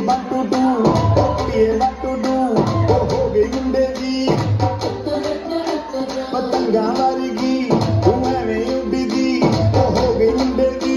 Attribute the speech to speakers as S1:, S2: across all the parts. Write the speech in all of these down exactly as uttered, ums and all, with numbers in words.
S1: what to do, ये what to do, ओ हो गई गुंडे दी पतंगा वारीगी, तू एवें उड़ी दी, ओ हो गई गुंडे दी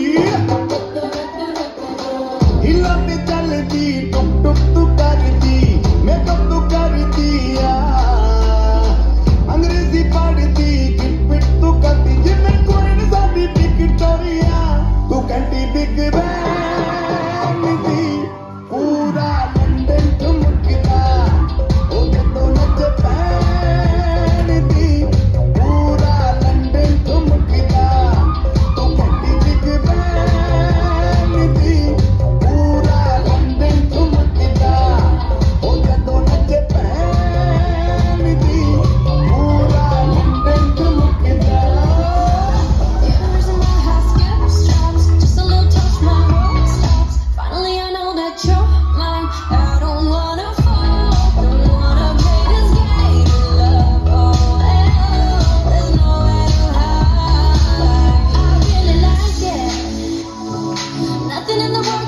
S1: हिला पे चलदी, टुक टुक तू करदी, मेकअप तू करदी आ अंग्रेजी पढ़दी, किट पिट तू करदी, जिमें कोई सादी विक्टोरिया, तू कंटी बिग बैन दी पूरा लंदन ठुमकदा, ओ जदों नच पैन दी पूरा लंदन ठुमकदा, तू कंटी बिग बैन दी पूरा लंदन ठुमकदा, ओ जदों नच पैन दी पूरा लंदन ठुमकदा।
S2: Years in my house, skip straps, just a little touch, my heart stops. Finally, I know that you're mine. I don't wanna fall, don't wanna play this game of love. Oh hell, there's nowhere to hide. I really like it. Nothing in the world